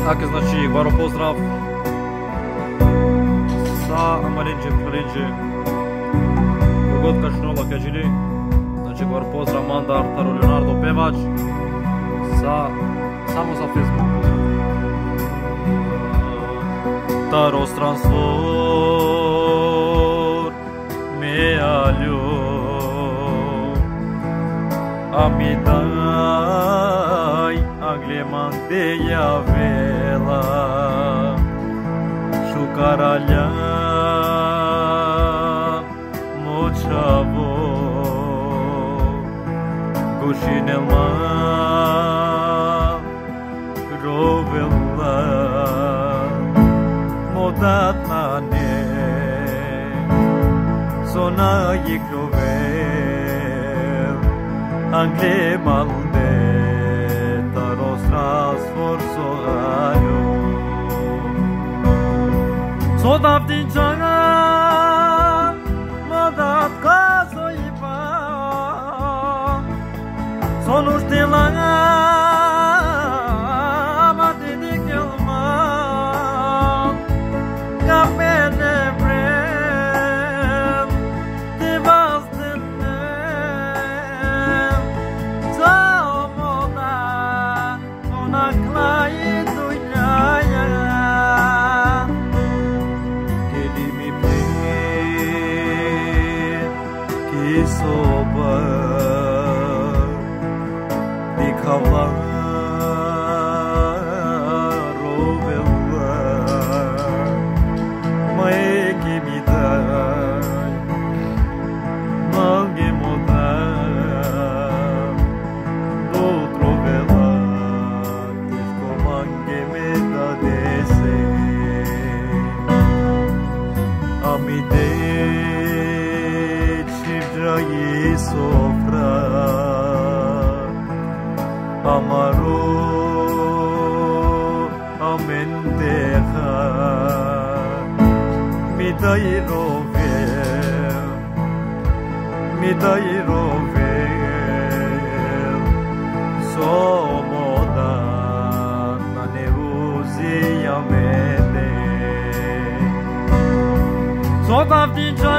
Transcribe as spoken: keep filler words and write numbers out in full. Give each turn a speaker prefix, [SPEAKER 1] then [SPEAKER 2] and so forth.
[SPEAKER 1] Ake znači baro pozdrav sa Amalinđe Palinđe kogod kažnula kažili znači baro pozdrav Mandar Taro Leonardo pevač sa samo za Facebook Taro stransfor me aljo amidai aglemante ya vela shukaralya mochavo gushinelma rovela modatane sona yikrovel angle malde taros transforso ayo sodav dinchanga modat kaso ipa sonush dilanga matidi kelma kapene prem divas denem so moda sona klai dunyaya keli mi pre ki soba dikhavla rovela mai ki mi dai mange moda do trovela disco mange me da dese amide chivrai sofra amaro amendeja mi dai rovel mi dai rovel so moda na neuzi amede so davdi